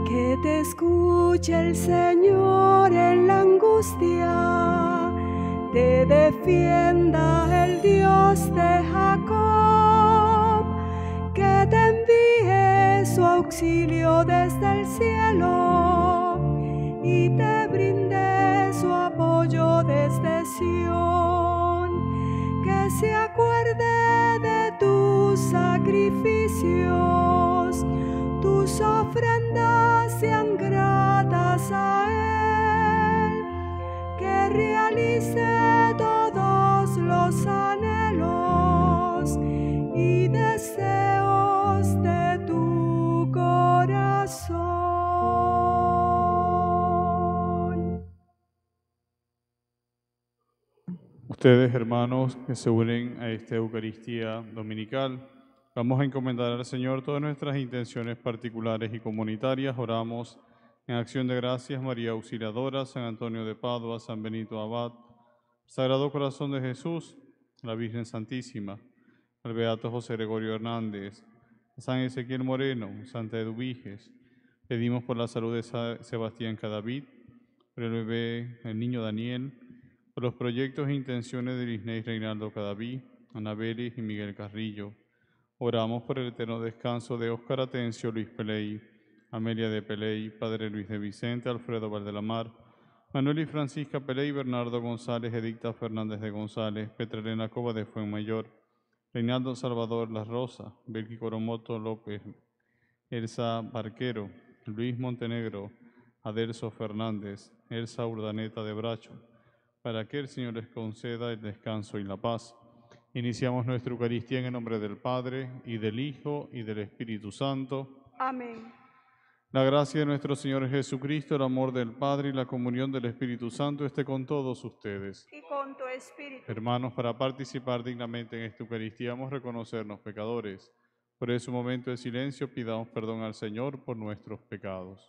Que te escuche el Señor en la angustia, te defienda el Dios de Jacob, que te envíe su auxilio desde el cielo y te brinde su apoyo desde Sión, que se acuerde de tus sacrificios, tus ofrendas sean gratas a Él, que realice todos los anhelos y deseos de tu corazón. Ustedes, hermanos, que se unen a esta Eucaristía dominical, vamos a encomendar al Señor todas nuestras intenciones particulares y comunitarias. Oramos en acción de gracias, María Auxiliadora, San Antonio de Padua, San Benito Abad, Sagrado Corazón de Jesús, la Virgen Santísima, al Beato José Gregorio Hernández, a San Ezequiel Moreno, Santa Eduviges. Pedimos por la salud de Sebastián Cadavid, por el bebé, el niño Daniel, por los proyectos e intenciones de Lisney Reinaldo Cadavid, Ana Vélez y Miguel Carrillo. Oramos por el eterno descanso de Óscar Atencio, Luis Peley, Amelia de Peley, Padre Luis de Vicente, Alfredo Valdelamar, Manuel y Francisca Peley, Bernardo González, Edicta Fernández de González, Petra Elena Cova de Fuenmayor, Reinaldo Salvador Las Rosas, Belki Coromoto López, Elsa Barquero, Luis Montenegro, Adelso Fernández, Elsa Urdaneta de Bracho, para que el Señor les conceda el descanso y la paz. Iniciamos nuestra Eucaristía en el nombre del Padre, y del Hijo, y del Espíritu Santo. Amén. La gracia de nuestro Señor Jesucristo, el amor del Padre y la comunión del Espíritu Santo esté con todos ustedes. Y con tu espíritu. Hermanos, para participar dignamente en esta Eucaristía, vamos a reconocernos pecadores. Por ese momento de silencio, pidamos perdón al Señor por nuestros pecados.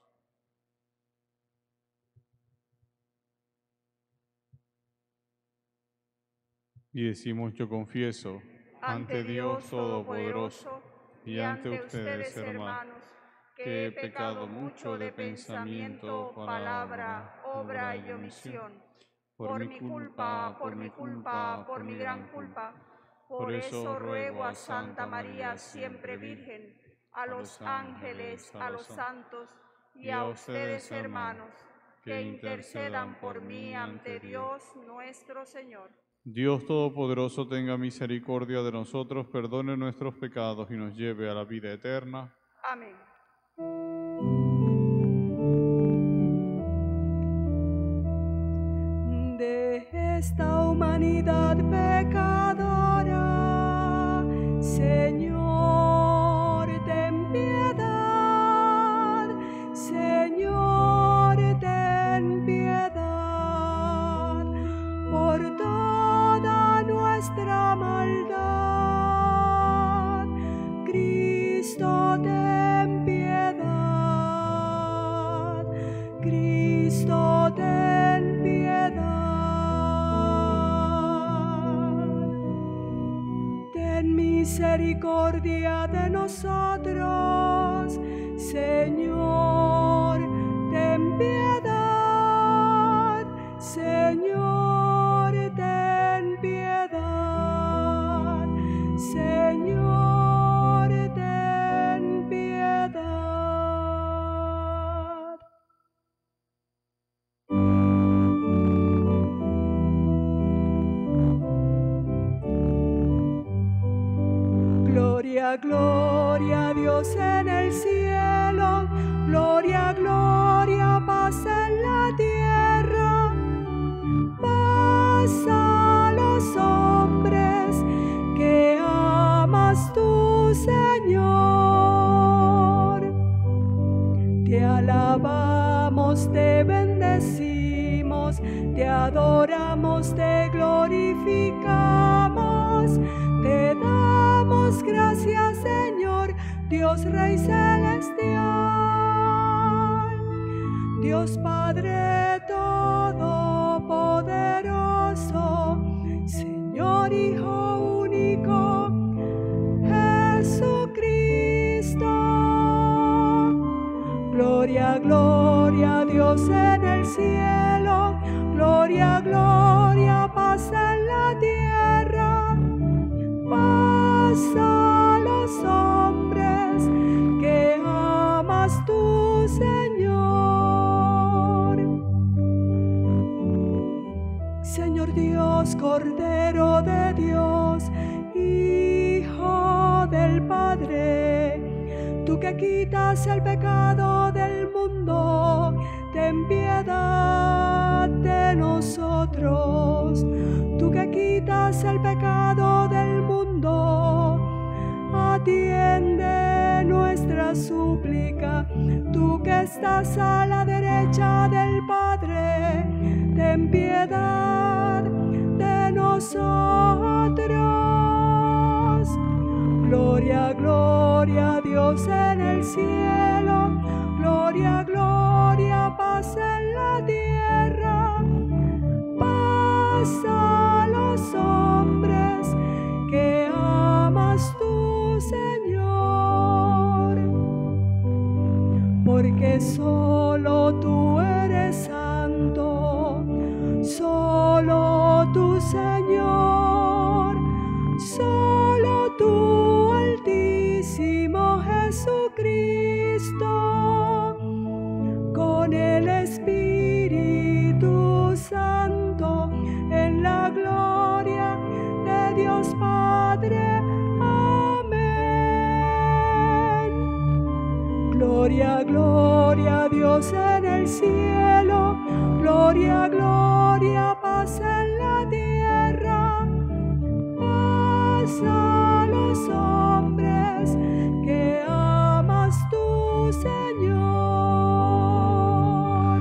Y decimos: yo confieso ante Dios Todopoderoso y ante ustedes, hermanos, que he pecado mucho de pensamiento, palabra, obra y omisión, por mi culpa, por mi gran culpa. Por eso ruego a Santa María, siempre Virgen, a los ángeles, a los santos y a ustedes, hermanos, que intercedan por mí ante Dios nuestro Señor. Dios Todopoderoso tenga misericordia de nosotros, perdone nuestros pecados y nos lleve a la vida eterna. Amén. De esta humanidad pecadora, Señor, ten piedad. Señor, ten piedad. Por toda nuestra maldad, Cristo, ten piedad. Cristo, ten piedad. Ten misericordia de nosotros, Señor, ten piedad. Señor, ten piedad. Señor, ten piedad. Gloria, gloria a Dios en el cielo. Gloria, gloria, paz en la tierra. Paz a los hombres que amas tú, Señor. Te alabamos, te bendecimos, te adoramos, te glorificamos, te damos gracias, Señor, Dios Rey celestial, Dios Padre todopoderoso, Señor Hijo único, Jesucristo. Gloria Gloria, gloria a Dios en el cielo, gloria, gloria, paz en la tierra, paz a los hombres que amas tú, Señor. Señor Dios, Cordero de Dios, Hijo del Padre, tú que quitas el pecado del mundo, ten piedad de nosotros. Tú que quitas el pecado del mundo, atiende nuestra súplica. Tú que estás a la derecha del Padre, ten piedad de nosotros. Gloria, gloria a Dios en el cielo, gloria, gloria, paz en la tierra, paz a los hombres que amas tú, Señor. Porque solo tú eres santo, solo tú, Señor, solo tú, Altísimo Jesucristo, con el Espíritu Santo, en la gloria de Dios Padre. Amén. Gloria, gloria a Dios en el cielo, gloria, gloria, paz en la tierra, paz a los hombres que amas tú, Señor.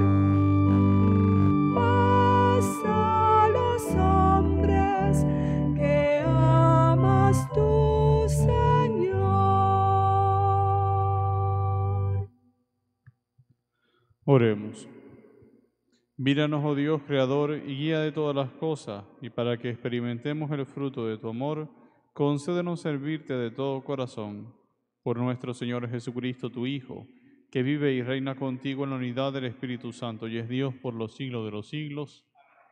Paz a los hombres que amas tú, Señor. Oremos. Míranos, oh Dios, Creador y guía de todas las cosas, y para que experimentemos el fruto de tu amor, concédenos servirte de todo corazón. Por nuestro Señor Jesucristo, tu Hijo, que vive y reina contigo en la unidad del Espíritu Santo y es Dios por los siglos de los siglos.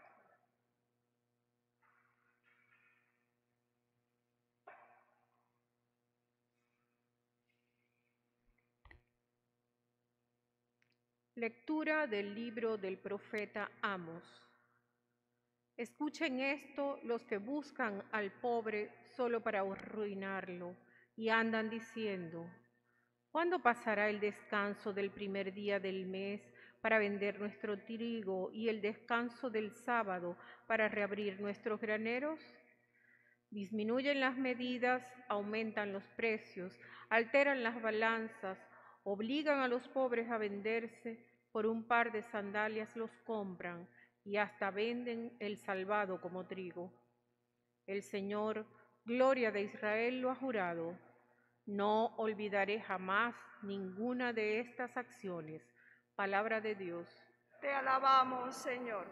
Lectura del libro del profeta Amos. Escuchen esto los que buscan al pobre solo para arruinarlo y andan diciendo: ¿cuándo pasará el descanso del primer día del mes para vender nuestro trigo y el descanso del sábado para reabrir nuestros graneros? Disminuyen las medidas, aumentan los precios, alteran las balanzas, obligan a los pobres a venderse, por un par de sandalias los compran y hasta venden el salvado como trigo. El Señor, gloria de Israel, lo ha jurado: no olvidaré jamás ninguna de estas acciones. Palabra de Dios. Te alabamos, Señor.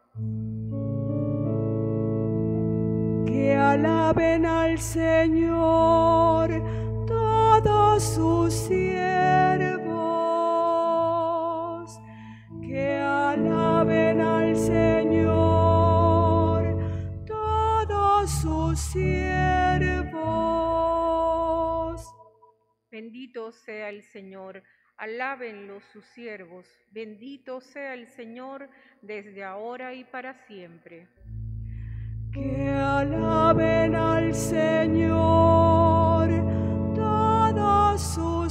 Que alaben al Señor todos sus siervos, que alaben al Señor todos sus siervos. Bendito sea el Señor, alábenlo sus siervos, bendito sea el Señor desde ahora y para siempre. Que alaben al Señor todos sus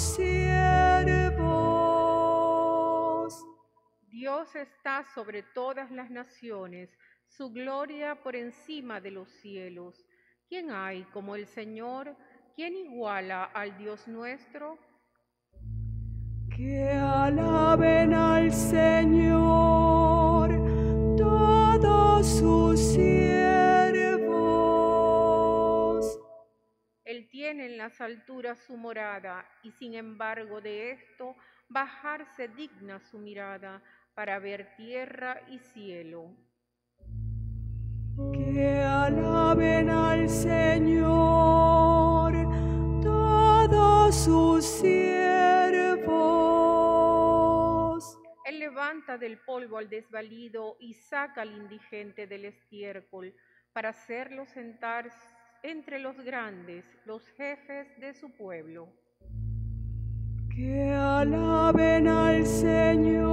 siervos. Dios está sobre todas las naciones, su gloria por encima de los cielos. ¿Quién hay como el Señor? ¿Quién iguala al Dios nuestro? Que alaben al Señor todos sus siervos. Él tiene en las alturas su morada, y sin embargo de esto bajarse digna su mirada para ver tierra y cielo. Que alaben al Señor todos sus siervos. levanta del polvo al desvalido y saca al indigente del estiércol, para hacerlo sentar entre los grandes, los jefes de su pueblo. Que alaben al Señor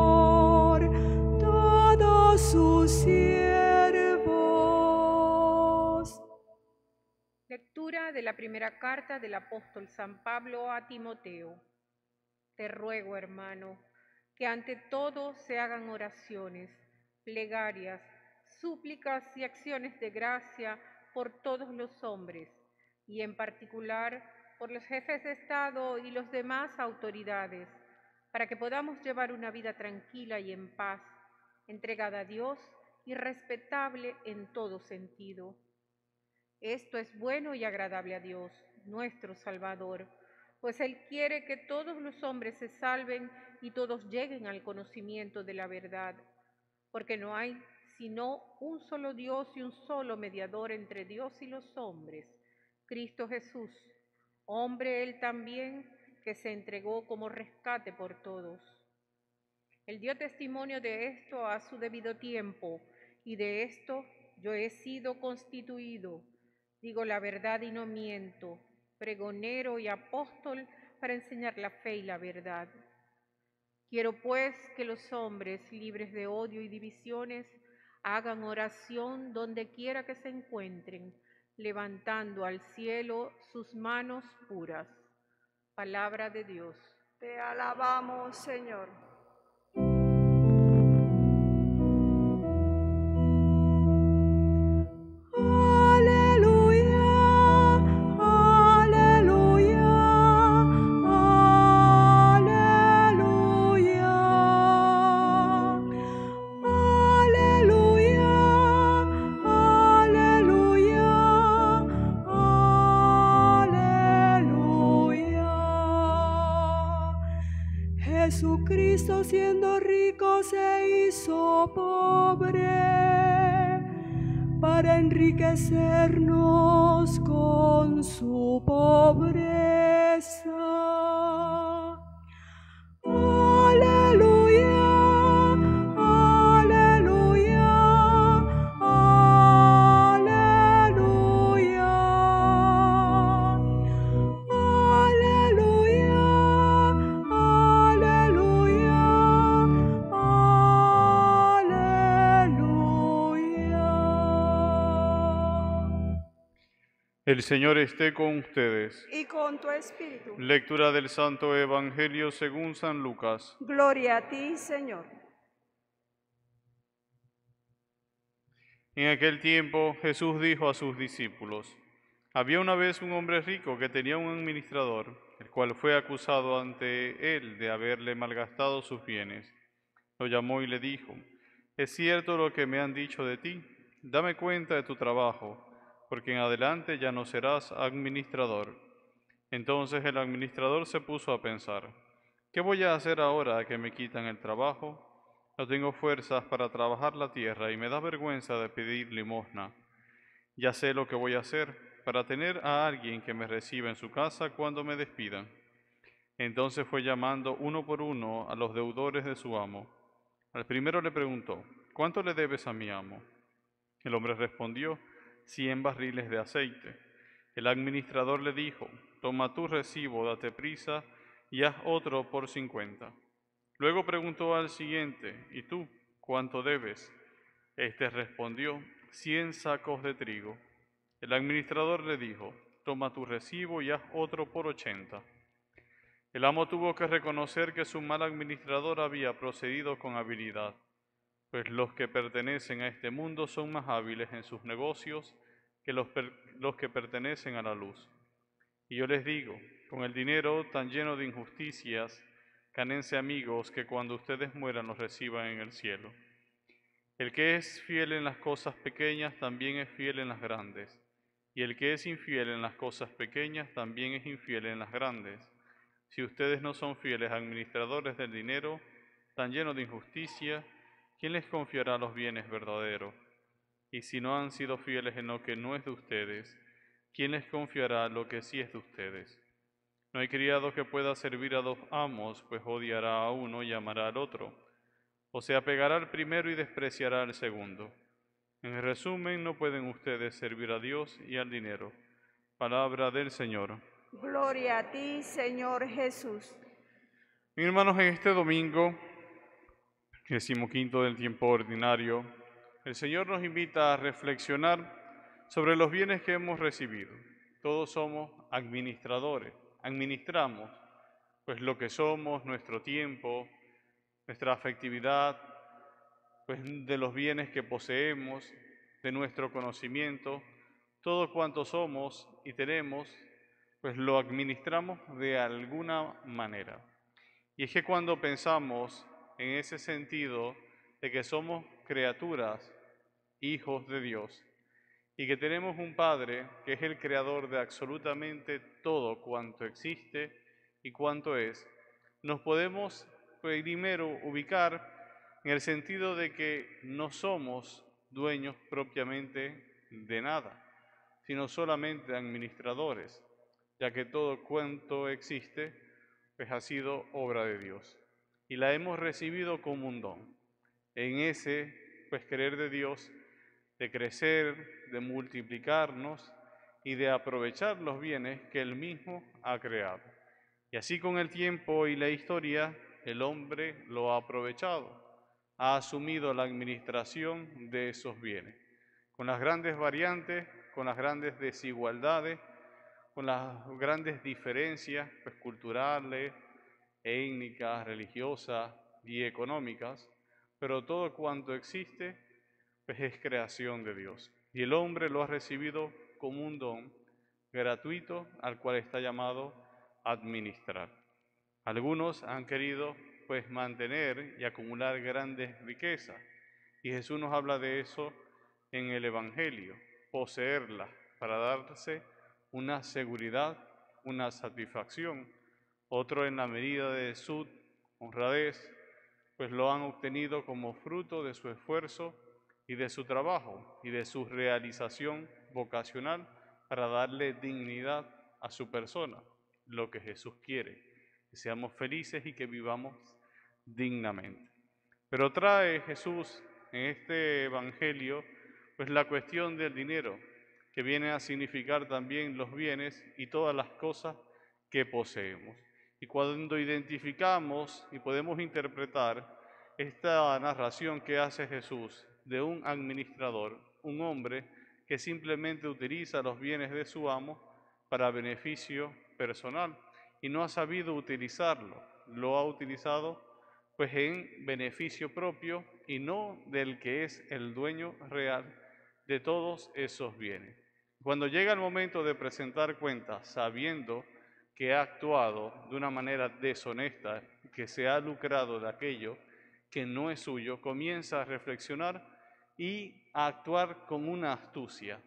todos sus siervos. Lectura de la primera carta del apóstol San Pablo a Timoteo. Te ruego, hermano, que ante todo se hagan oraciones, plegarias, súplicas y acciones de gracia por todos los hombres, y en particular por los jefes de Estado y los demás autoridades, para que podamos llevar una vida tranquila y en paz, entregada a Dios y respetable en todo sentido. Esto es bueno y agradable a Dios, nuestro Salvador, pues Él quiere que todos los hombres se salven y todos lleguen al conocimiento de la verdad, porque no hay sino un solo Dios y un solo mediador entre Dios y los hombres, Cristo Jesús, hombre Él también, que se entregó como rescate por todos. Él dio testimonio de esto a su debido tiempo, y de esto yo he sido constituido, digo la verdad y no miento, pregonero y apóstol para enseñar la fe y la verdad. Quiero pues que los hombres, libres de odio y divisiones, hagan oración donde quiera que se encuentren, levantando al cielo sus manos puras. Palabra de Dios. Te alabamos, Señor. Aleluya, aleluya, aleluya. Aleluya, aleluya, aleluya. Jesucristo, siendo rico, se hizo pobre para enriquecernos con su pobreza. Aleluya, aleluya, aleluya. Aleluya, aleluya, aleluya. El Señor esté con ustedes. Y con tu espíritu. Lectura del Santo Evangelio según San Lucas. Gloria a ti, Señor. En aquel tiempo Jesús dijo a sus discípulos: había una vez un hombre rico que tenía un administrador, el cual fue acusado ante él de haberle malgastado sus bienes. Lo llamó y le dijo: ¿es cierto lo que me han dicho de ti? Dame cuenta de tu trabajo, porque en adelante ya no serás administrador. Entonces el administrador se puso a pensar: ¿qué voy a hacer ahora que me quitan el trabajo? No tengo fuerzas para trabajar la tierra y me da vergüenza de pedir limosna. Ya sé lo que voy a hacer para tener a alguien que me reciba en su casa cuando me despidan. Entonces fue llamando uno por uno a los deudores de su amo. Al primero le preguntó: ¿cuánto le debes a mi amo? El hombre respondió: 100 barriles de aceite. El administrador le dijo: toma tu recibo, date prisa y haz otro por 50. Luego preguntó al siguiente: ¿y tú cuánto debes? Este respondió: 100 sacos de trigo. El administrador le dijo: toma tu recibo y haz otro por 80. El amo tuvo que reconocer que su mal administrador había procedido con habilidad, pues los que pertenecen a este mundo son más hábiles en sus negocios que los que pertenecen a la luz. Y yo les digo, con el dinero tan lleno de injusticias, gánense amigos que cuando ustedes mueran los reciban en el cielo. El que es fiel en las cosas pequeñas también es fiel en las grandes, y el que es infiel en las cosas pequeñas también es infiel en las grandes. Si ustedes no son fieles administradores del dinero, tan lleno de injusticia, ¿quién les confiará los bienes verdaderos? Y si no han sido fieles en lo que no es de ustedes, ¿quién les confiará lo que sí es de ustedes? No hay criado que pueda servir a dos amos, pues odiará a uno y amará al otro, ¿O se apegará al primero y despreciará al segundo? En resumen, no pueden ustedes servir a Dios y al dinero. Palabra del Señor. Gloria a ti, Señor Jesús. Mis hermanos, en este domingo, 15º del tiempo ordinario, el Señor nos invita a reflexionar sobre los bienes que hemos recibido. Todos somos administradores, administramos pues lo que somos, nuestro tiempo, nuestra afectividad, pues de los bienes que poseemos, de nuestro conocimiento, todo cuanto somos y tenemos, pues lo administramos de alguna manera. Y es que cuando pensamos en ese sentido de que somos criaturas, hijos de Dios, y que tenemos un Padre que es el creador de absolutamente todo cuanto existe y cuanto es, nos podemos primero ubicar en el sentido de que no somos dueños propiamente de nada, sino solamente administradores, ya que todo cuanto existe pues ha sido obra de Dios y la hemos recibido como un don. En ese pues querer de Dios de crecer, de multiplicarnos y de aprovechar los bienes que Él mismo ha creado. Y así con el tiempo y la historia, el hombre lo ha aprovechado, ha asumido la administración de esos bienes, con las grandes variantes, con las grandes desigualdades, con las grandes diferencias pues, culturales, étnicas, religiosas y económicas, pero todo cuanto existe pues es creación de Dios. Y el hombre lo ha recibido como un don gratuito al cual está llamado a administrar. Algunos han querido pues mantener y acumular grandes riquezas. Y Jesús nos habla de eso en el Evangelio, poseerlas para darse una seguridad, una satisfacción. Otro en la medida de su honradez, pues lo han obtenido como fruto de su esfuerzo y de su trabajo y de su realización vocacional para darle dignidad a su persona, lo que Jesús quiere, que seamos felices y que vivamos dignamente. Pero trae Jesús en este Evangelio pues la cuestión del dinero, que viene a significar también los bienes y todas las cosas que poseemos. Y cuando identificamos y podemos interpretar esta narración que hace Jesús de un administrador, un hombre que simplemente utiliza los bienes de su amo para beneficio personal y no ha sabido utilizarlo, lo ha utilizado pues en beneficio propio y no del que es el dueño real de todos esos bienes. Cuando llega el momento de presentar cuentas, sabiendo que ha actuado de una manera deshonesta, que se ha lucrado de aquello que no es suyo, comienza a reflexionar y a actuar con una astucia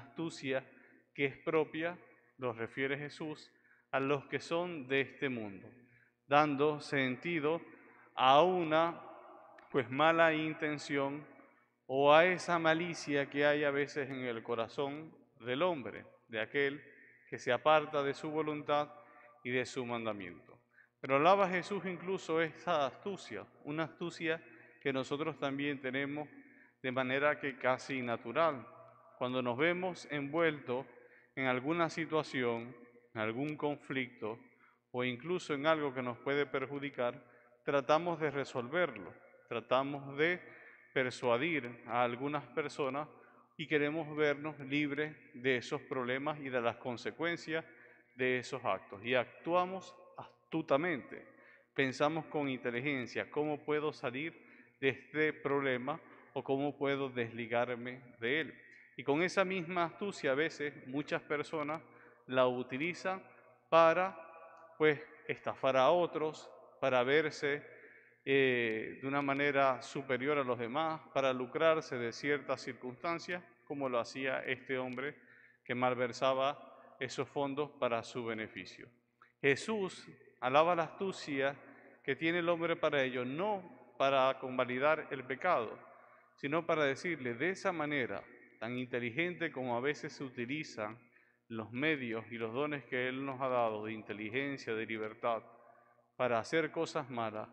que es propia, lo refiere Jesús, a los que son de este mundo, dando sentido a una pues mala intención o a esa malicia que hay a veces en el corazón del hombre, de aquel que se aparta de su voluntad y de su mandamiento. Pero alaba Jesús incluso esa astucia, una astucia que nosotros también tenemos de manera que casi natural. Cuando nos vemos envueltos en alguna situación, en algún conflicto o incluso en algo que nos puede perjudicar, tratamos de resolverlo, tratamos de persuadir a algunas personas y queremos vernos libres de esos problemas y de las consecuencias de esos actos. Y actuamos astutamente, pensamos con inteligencia cómo puedo salir de este problema o cómo puedo desligarme de él. Y con esa misma astucia a veces muchas personas la utilizan para pues estafar a otros, para verse de una manera superior a los demás, para lucrarse de ciertas circunstancias, como lo hacía este hombre que malversaba esos fondos para su beneficio. Jesús alaba la astucia que tiene el hombre para ello, no para convalidar el pecado, sino para decirle de esa manera tan inteligente como a veces se utilizan los medios y los dones que Él nos ha dado de inteligencia, de libertad, para hacer cosas malas,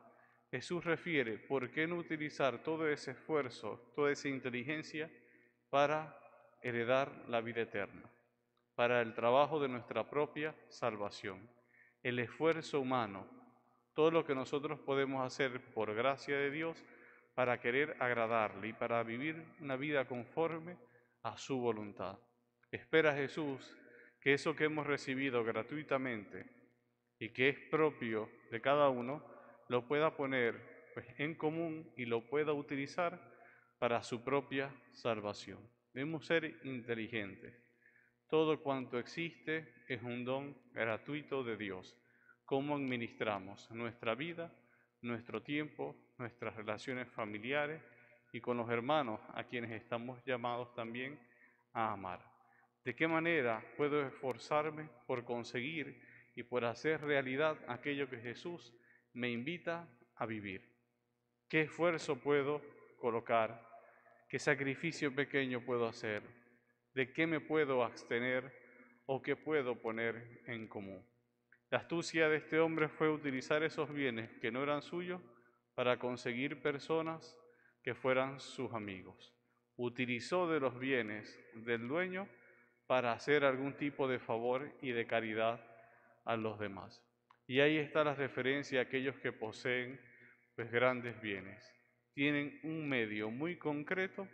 Jesús refiere, ¿por qué no utilizar todo ese esfuerzo, toda esa inteligencia para heredar la vida eterna, para el trabajo de nuestra propia salvación? El esfuerzo humano, todo lo que nosotros podemos hacer por gracia de Dios para querer agradarle y para vivir una vida conforme a su voluntad. Espera Jesús que eso que hemos recibido gratuitamente y que es propio de cada uno, lo pueda poner en común y lo pueda utilizar para su propia salvación. Debemos ser inteligentes. Todo cuanto existe es un don gratuito de Dios. ¿Cómo administramos nuestra vida, nuestro tiempo, nuestras relaciones familiares y con los hermanos a quienes estamos llamados también a amar? ¿De qué manera puedo esforzarme por conseguir y por hacer realidad aquello que Jesús me invita a vivir? ¿Qué esfuerzo puedo colocar? ¿Qué sacrificio pequeño puedo hacer? ¿De qué me puedo abstener o qué puedo poner en común? La astucia de este hombre fue utilizar esos bienes que no eran suyos para conseguir personas que fueran sus amigos. Utilizó de los bienes del dueño para hacer algún tipo de favor y de caridad a los demás. Y ahí está la referencia a aquellos que poseen grandes bienes. Tienen un medio muy concreto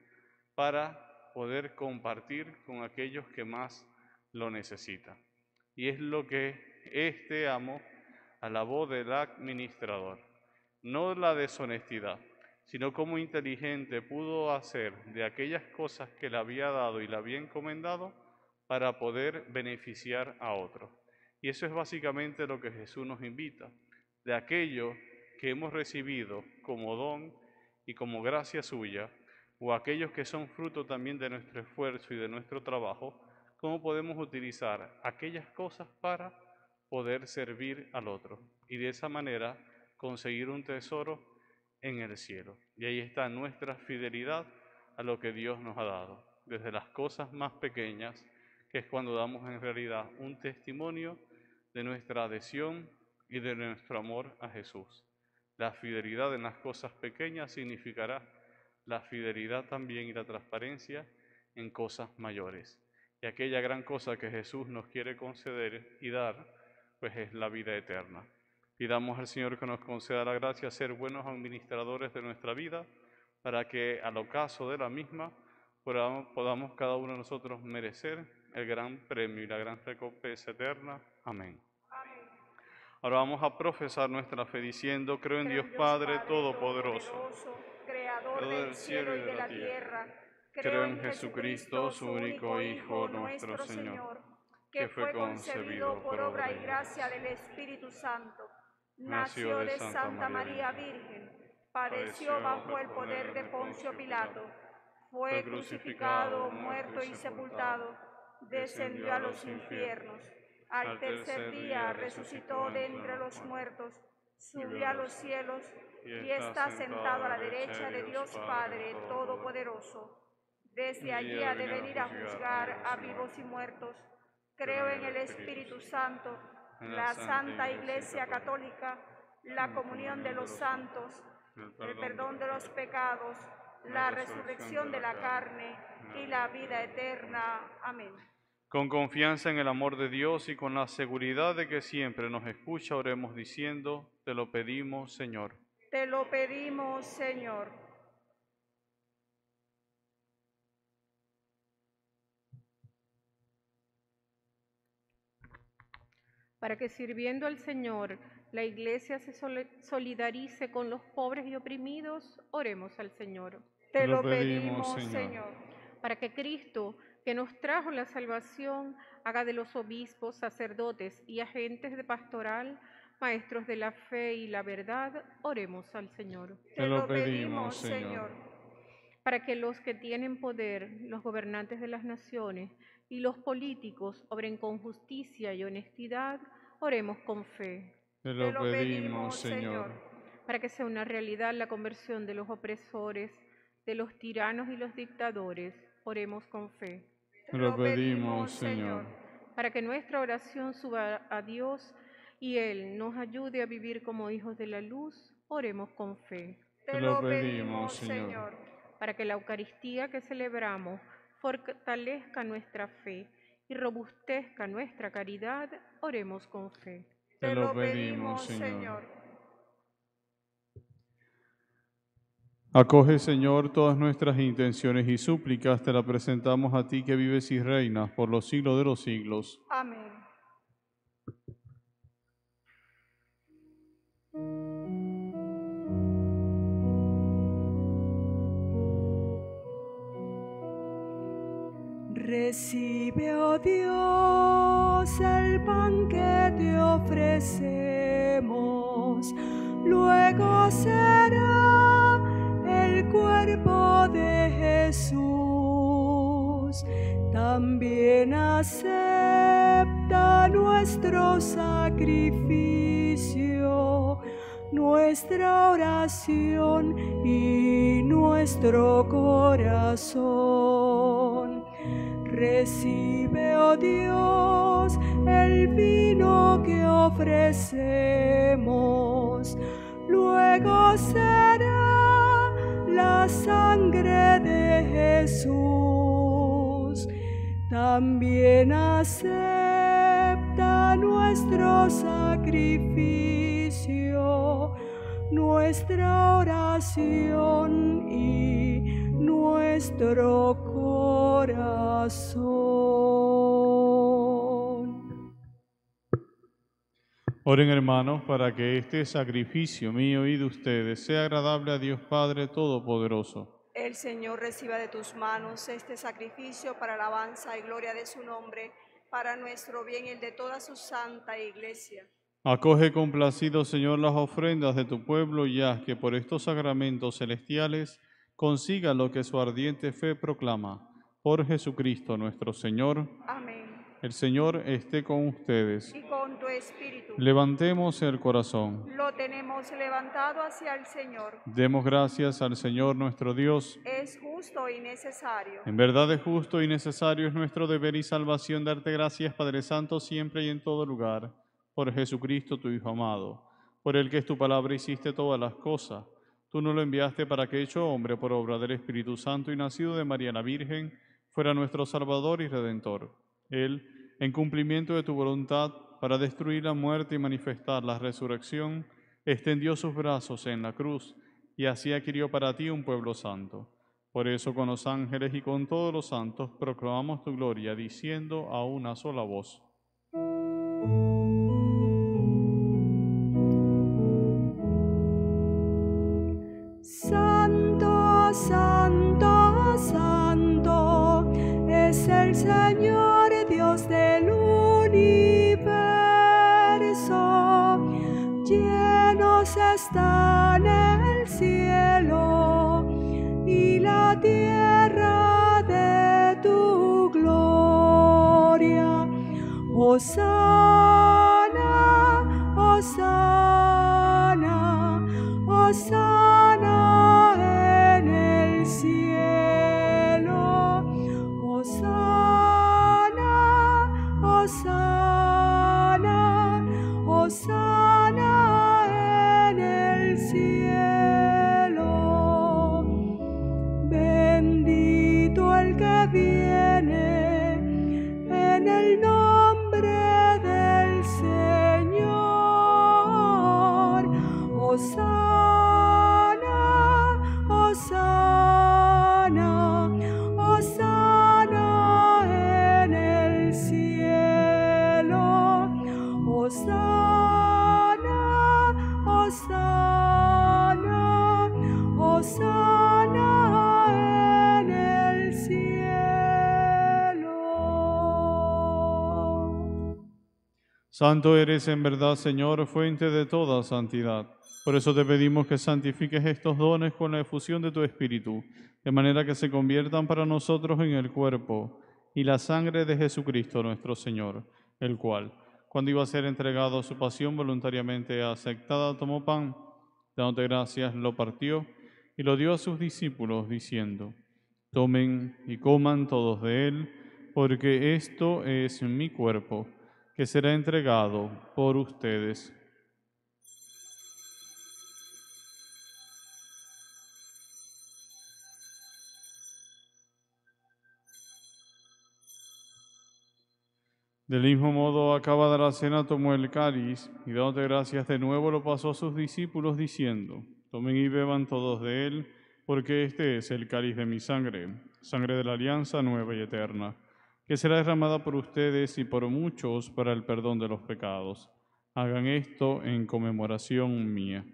para poder compartir con aquellos que más lo necesitan. Y es lo que este amo alabó del administrador, no la deshonestidad, sino cómo inteligente pudo hacer de aquellas cosas que le había dado y le había encomendado para poder beneficiar a otros. Y eso es básicamente lo que Jesús nos invita, de aquello que hemos recibido como don y como gracia suya, o aquellos que son fruto también de nuestro esfuerzo y de nuestro trabajo, cómo podemos utilizar aquellas cosas para poder servir al otro y de esa manera conseguir un tesoro en el cielo. Y ahí está nuestra fidelidad a lo que Dios nos ha dado, desde las cosas más pequeñas, que es cuando damos en realidad un testimonio de nuestra adhesión y de nuestro amor a Jesús. La fidelidad en las cosas pequeñas significará la fidelidad también y la transparencia en cosas mayores. Y aquella gran cosa que Jesús nos quiere conceder y dar, pues es la vida eterna. Pidamos al Señor que nos conceda la gracia de ser buenos administradores de nuestra vida, para que al ocaso de la misma podamos cada uno de nosotros merecer el gran premio y la gran recompensa eterna. Amén. Ahora vamos a profesar nuestra fe diciendo: creo en Dios Padre Todopoderoso, Creador del cielo y de la tierra. creo en Jesucristo, su único Hijo, nuestro Señor, que fue concebido por obra y gracia del Espíritu Santo. Nació de Santa María Virgen, padeció bajo el poder de Poncio Pilato, fue crucificado, muerto y sepultado, descendió a los infiernos. Al tercer día resucitó de entre los muertos, subió a los cielos y está sentado a la derecha de Dios Padre Todopoderoso. Desde allí ha de venir a juzgar a vivos y muertos. Creo en el Espíritu Santo, la Santa Iglesia Católica, la comunión de los santos, el perdón de los pecados, la resurrección de la carne y la vida eterna. Amén. Con confianza en el amor de Dios y con la seguridad de que siempre nos escucha, oremos diciendo: te lo pedimos, Señor. Te lo pedimos, Señor. Para que sirviendo al Señor, la Iglesia se solidarice con los pobres y oprimidos, oremos al Señor. Te lo pedimos, Señor. Para que Cristo, que nos trajo la salvación, haga de los obispos, sacerdotes y agentes de pastoral, maestros de la fe y la verdad, oremos al Señor. Te lo pedimos, Señor. Para que los que tienen poder, los gobernantes de las naciones y los políticos obren con justicia y honestidad, oremos con fe. Te lo pedimos, Señor. Para que sea una realidad la conversión de los opresores, de los tiranos y los dictadores, oremos con fe. Te lo pedimos, Señor. Para que nuestra oración suba a Dios y Él nos ayude a vivir como hijos de la luz, oremos con fe. Te lo pedimos, Señor. Para que la Eucaristía que celebramos fortalezca nuestra fe y robustezca nuestra caridad, oremos con fe. Te lo pedimos, Señor. Acoge, Señor, todas nuestras intenciones y súplicas, te las presentamos a ti que vives y reinas por los siglos de los siglos. Amén. Recibe, oh Dios, el pan que te ofrecemos, luego será el cuerpo de Jesús. También acepta nuestro sacrificio, nuestra oración y nuestro corazón. Recibe, oh Dios, el vino que ofrecemos, luego será la sangre de Jesús. También acepta nuestro sacrificio, nuestra oración y nuestro corazón. Oren, hermanos, para que este sacrificio mío y de ustedes sea agradable a Dios Padre Todopoderoso. El Señor reciba de tus manos este sacrificio para alabanza y gloria de su nombre, para nuestro bien y el de toda su santa Iglesia. Acoge complacido, Señor, las ofrendas de tu pueblo y haz que por estos sacramentos celestiales consiga lo que su ardiente fe proclama. Por Jesucristo nuestro Señor. Amén. El Señor esté con ustedes. Y con tu espíritu. Levantemos el corazón. Lo tenemos levantado hacia el Señor. Demos gracias al Señor nuestro Dios. Es justo y necesario. En verdad es justo y necesario, es nuestro deber y salvación darte gracias, Padre Santo, siempre y en todo lugar, por Jesucristo tu Hijo amado, por el que es tu palabra hiciste todas las cosas. Tú nos lo enviaste para que, hecho hombre por obra del Espíritu Santo y nacido de María la Virgen, fuera nuestro Salvador y Redentor. Él, en cumplimiento de tu voluntad, para destruir la muerte y manifestar la resurrección, extendió sus brazos en la cruz y así adquirió para ti un pueblo santo. Por eso con los ángeles y con todos los santos proclamamos tu gloria, diciendo a una sola voz: Santo, santo, santo, es el Señor Dios del universo. Llenos están el cielo y la tierra de tu gloria. Hosana, hosana, hosana en el cielo. Hosana, hosana, hosana en el cielo. Bendito el que viene en el nombre del Señor. Hosana, hosana, hosana en el cielo. Hosana, hosana, hosana en el cielo. Santo eres en verdad, Señor, fuente de toda santidad. Por eso te pedimos que santifiques estos dones con la efusión de tu Espíritu, de manera que se conviertan para nosotros en el cuerpo y la sangre de Jesucristo nuestro Señor, el cual, cuando iba a ser entregado a su pasión voluntariamente aceptada, tomó pan, dándote gracias, lo partió y lo dio a sus discípulos, diciendo: tomen y coman todos de él, porque esto es mi cuerpo, que será entregado por ustedes. Del mismo modo, acabada la cena, tomó el cáliz y dándote gracias de nuevo lo pasó a sus discípulos diciendo: tomen y beban todos de él, porque este es el cáliz de mi sangre, sangre de la alianza nueva y eterna, que será derramada por ustedes y por muchos para el perdón de los pecados. Hagan esto en conmemoración mía.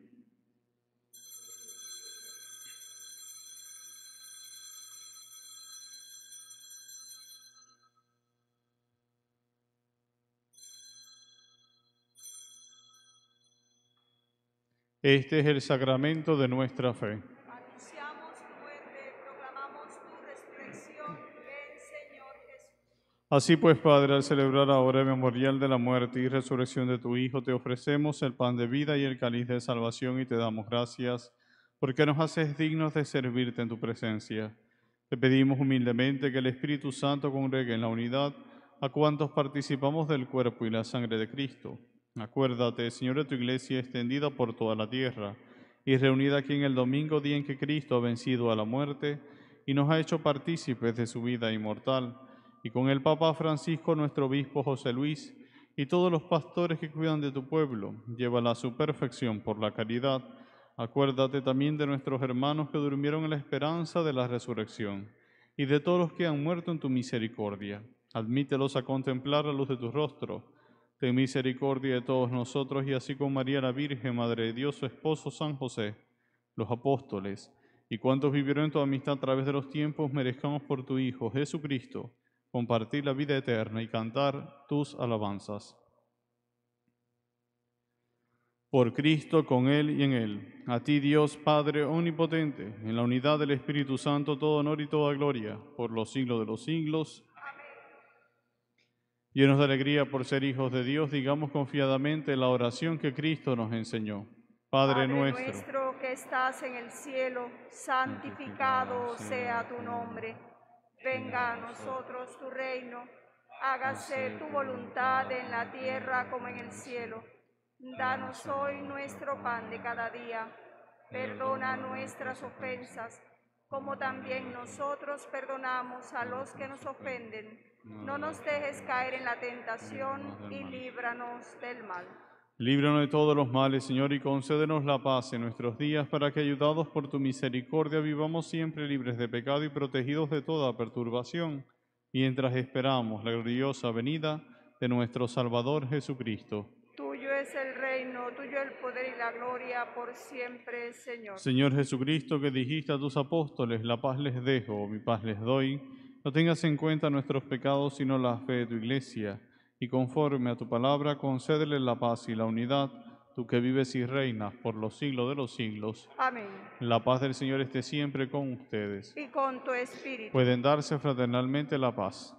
Este es el sacramento de nuestra fe. Anunciamos tu muerte, proclamamos tu resurrección. Ven, Señor Jesús. Así pues, Padre, al celebrar la hora memorial de la muerte y resurrección de tu Hijo, te ofrecemos el pan de vida y el cáliz de salvación y te damos gracias porque nos haces dignos de servirte en tu presencia. Te pedimos humildemente que el Espíritu Santo congregue en la unidad a cuantos participamos del cuerpo y la sangre de Cristo. Acuérdate, Señor, de tu iglesia extendida por toda la tierra y reunida aquí en el domingo, día en que Cristo ha vencido a la muerte y nos ha hecho partícipes de su vida inmortal, y con el Papa Francisco, nuestro obispo José Luis, y todos los pastores que cuidan de tu pueblo, llévala a su perfección por la caridad. Acuérdate también de nuestros hermanos que durmieron en la esperanza de la resurrección, y de todos los que han muerto en tu misericordia. Admítelos a contemplar la luz de tu rostro. Ten misericordia de todos nosotros, y así con María la Virgen, Madre de Dios, su esposo San José, los apóstoles, y cuantos vivieron en tu amistad a través de los tiempos, merezcamos por tu Hijo Jesucristo compartir la vida eterna y cantar tus alabanzas. Por Cristo, con Él y en Él, a ti Dios Padre omnipotente, en la unidad del Espíritu Santo, todo honor y toda gloria, por los siglos de los siglos. Llenos de alegría por ser hijos de Dios, digamos confiadamente la oración que Cristo nos enseñó. Padre nuestro que estás en el cielo, santificado sea tu nombre. Venga a nosotros tu reino, hágase tu voluntad en la tierra como en el cielo. Danos hoy nuestro pan de cada día. Perdona nuestras ofensas, como también nosotros perdonamos a los que nos ofenden. No nos dejes caer en la tentación y líbranos del mal. Líbranos de todos los males, Señor, y concédenos la paz en nuestros días, para que, ayudados por tu misericordia, vivamos siempre libres de pecado y protegidos de toda perturbación, mientras esperamos la gloriosa venida de nuestro Salvador Jesucristo. Tuyo es el reino, tuyo el poder y la gloria por siempre, Señor. Señor Jesucristo, que dijiste a tus apóstoles: la paz les dejo, mi paz les doy, no tengas en cuenta nuestros pecados, sino la fe de tu Iglesia, y conforme a tu palabra, concédele la paz y la unidad, tú que vives y reinas por los siglos de los siglos. Amén. La paz del Señor esté siempre con ustedes. Y con tu espíritu. Pueden darse fraternalmente la paz.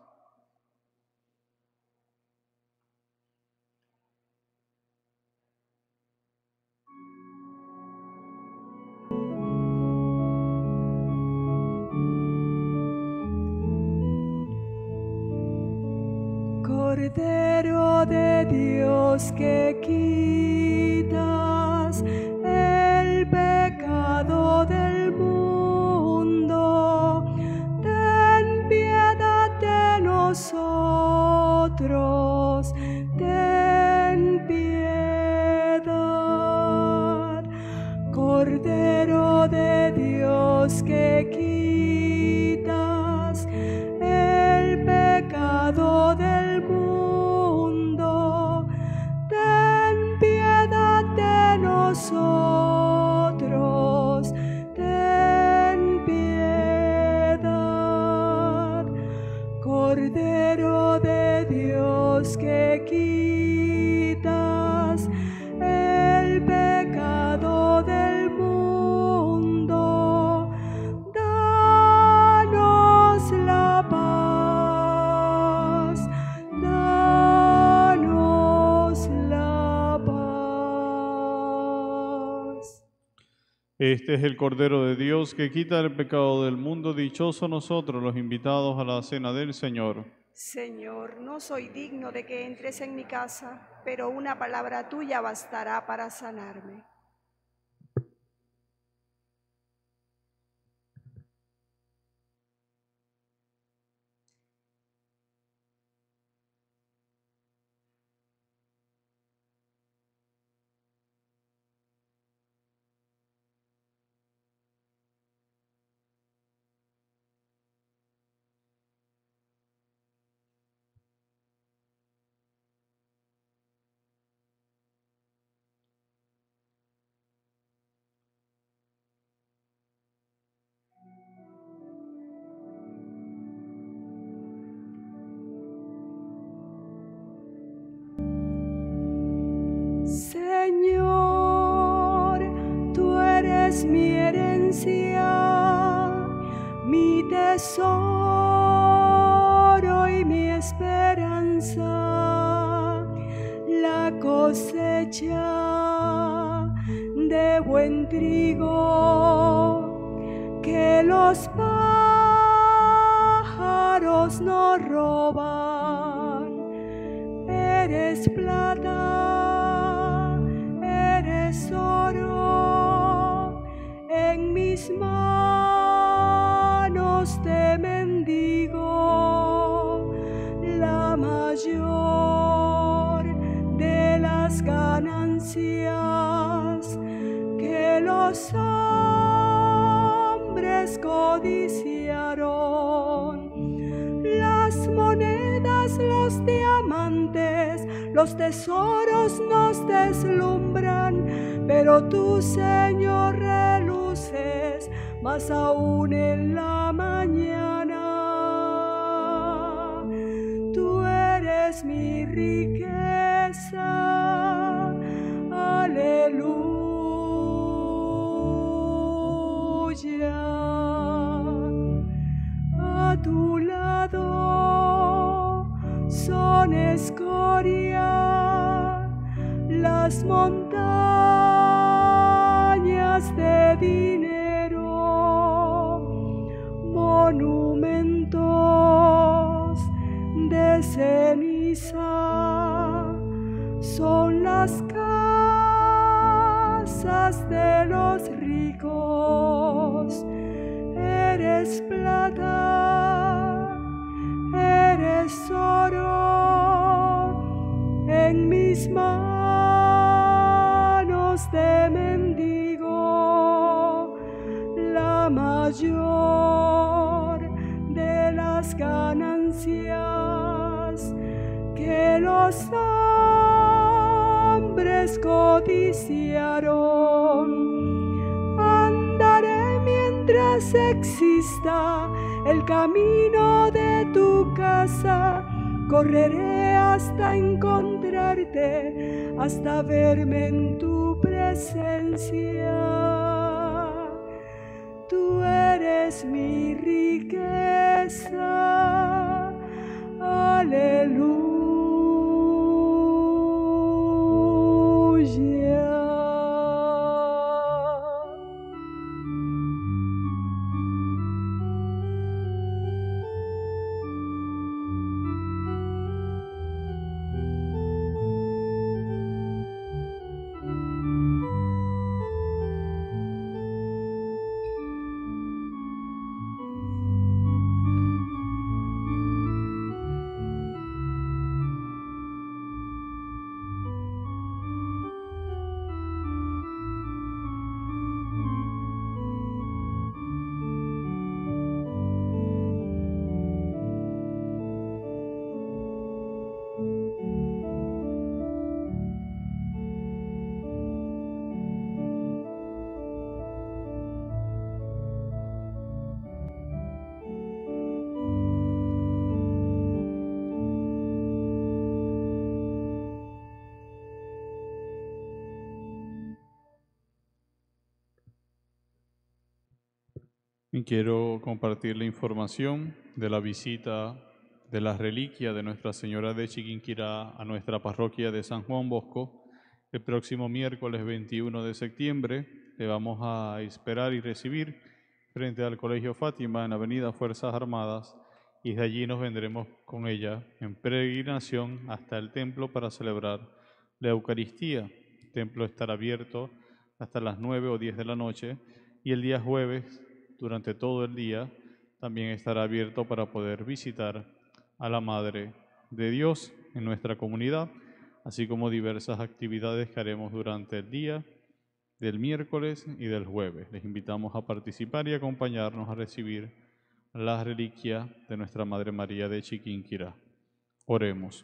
Cordero de Dios, que quitas el pecado del mundo, ten piedad de nosotros, ten piedad. Cordero de Dios, que quitas el pecado del mundo, ten piedad de nosotros, ten piedad. Cordero de Dios, que quitas el pecado del mundo, danos la paz, danos la paz. Este es el Cordero de Dios que quita el pecado del mundo. Dichosos nosotros los invitados a la cena del Señor. Señor, no soy digno de que entres en mi casa, pero una palabra tuya bastará para sanarme. Señor, tú eres mi herencia, mi tesoro y mi esperanza, la cosecha de buen trigo que los pájaros no roban. Eres plata, eres oro, en mis manos te mendigo la mayor de las ganancias que los hombres codiciaron. Las monedas, los diamantes, los tesoros nos deslumbran, pero tú, Señor, reluces más aún en la mañana. Tú eres mi riqueza, aleluya. A tu lado son escoria las montañas de dinero, monumentos de ceniza, son las casas de los ricos. Eres plata, eres oro, en mis manos te mendigo la mayor de las ganancias que los hombres codiciaron. Andaré mientras exista el camino de tu casa, correré hasta encontrarte, hasta verme en tu presencia. Tú eres mi riqueza, aleluya. Y quiero compartir la información de la visita de la reliquia de Nuestra Señora de Chiquinquirá a nuestra parroquia de San Juan Bosco. El próximo miércoles 21 de septiembre le vamos a esperar y recibir frente al Colegio Fátima en Avenida Fuerzas Armadas. y de allí nos vendremos con ella en peregrinación hasta el templo para celebrar la Eucaristía. El templo estará abierto hasta las 9 o 10 de la noche y el día jueves, durante todo el día, también estará abierto para poder visitar a la Madre de Dios en nuestra comunidad, así como diversas actividades que haremos durante el día del miércoles y del jueves. Les invitamos a participar y acompañarnos a recibir la reliquia de nuestra Madre María de Chiquinquirá. Oremos.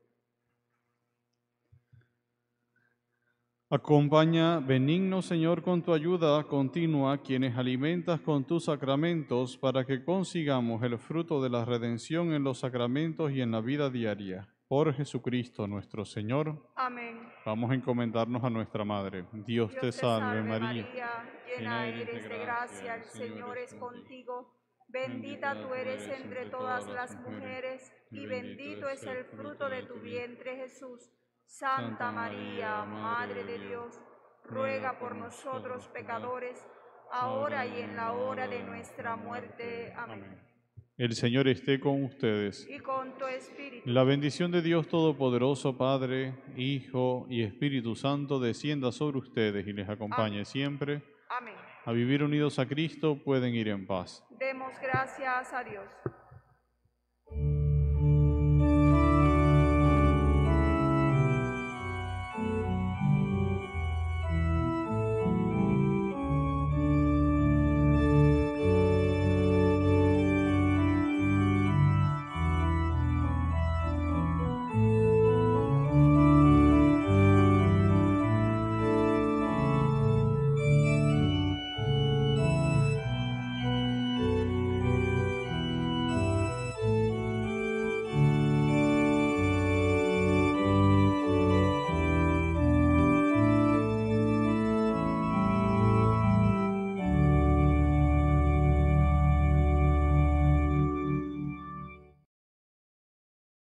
Acompaña, benigno Señor, con tu ayuda continua, quienes alimentas con tus sacramentos, para que consigamos el fruto de la redención en los sacramentos y en la vida diaria. Por Jesucristo nuestro Señor. Amén. Vamos a encomendarnos a nuestra Madre. Dios te salve, María. Llena eres de gracia, el Señor es contigo. Bendita tú eres entre todas las mujeres, y bendito es el fruto de tu vientre, Jesús. Santa María, Madre de Dios, ruega por nosotros pecadores, ahora y en la hora de nuestra muerte. Amén. El Señor esté con ustedes. Y con tu espíritu. La bendición de Dios Todopoderoso, Padre, Hijo y Espíritu Santo, descienda sobre ustedes y les acompañe siempre. Amén. A vivir unidos a Cristo pueden ir en paz. Demos gracias a Dios.